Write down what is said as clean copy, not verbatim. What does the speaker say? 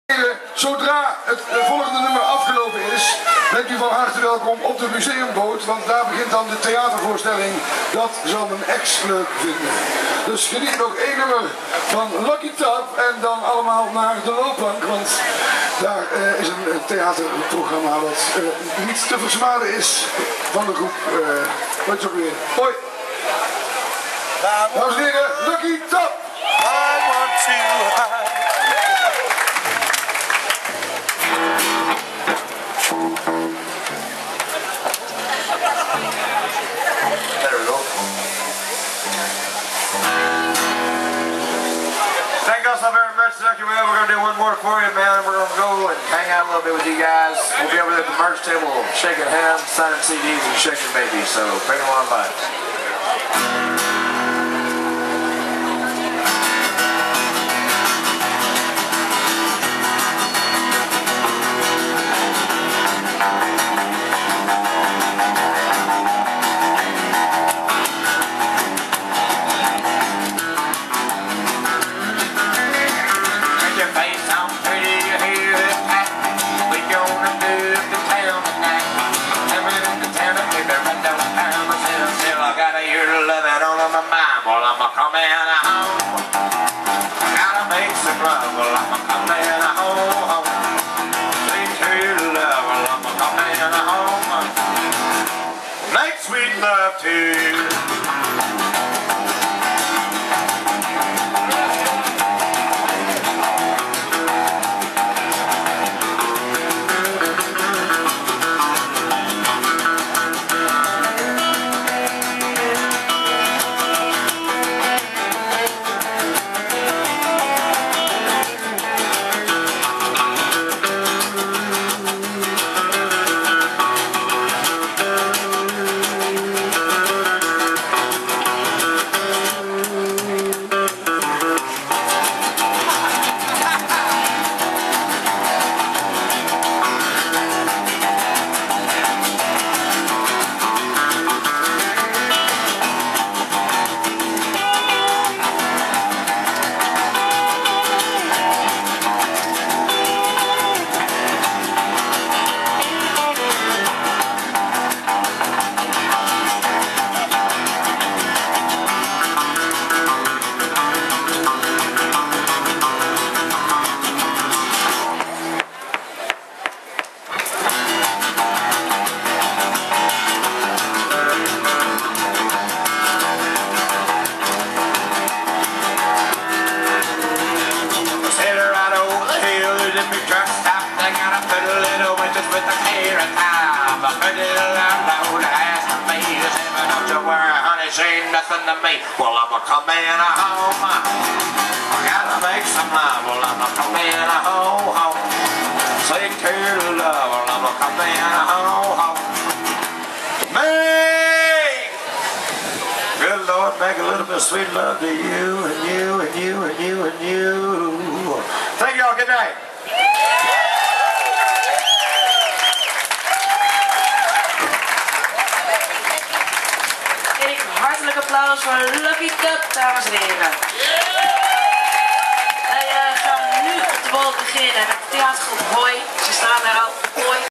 Zodra het volgende nummer afgelopen is, bent u van harte welkom op de museumboot, want daar begint dan de theatervoorstelling. Dat zal mijn ex leuk vinden. Dus geniet nog één nummer van Lucky Top en dan allemaal naar de loopbank, want daar is een theaterprogramma wat niet te versmaden is van de groep. Wat is ook weer? Hoi! Dames en heren, Lucky Top! I want to hide. There we go. Thank you all so very much, Lucky Man. We're going to do one more for you, man. We're going to go and hang out a little bit with you guys. We'll be over there at the merch table, shaking hands, signing CDs, and shaking babies. So bring them on by. Make sweet love to you. Ain't nothing to me. Well, I'm a coming home. I gotta make some love. Well, I'm a coming home. Sing to love. Well, I'm a coming home. Make, good Lord, make a little bit of sweet love to you and you and you and you and you. Thank y'all. Good night. Hartelijk applaus voor Lucky Top, dames en heren. Wij gaan nu op de boot beginnen met de theatergroep Hoi. Ze staan daar al. Hoi.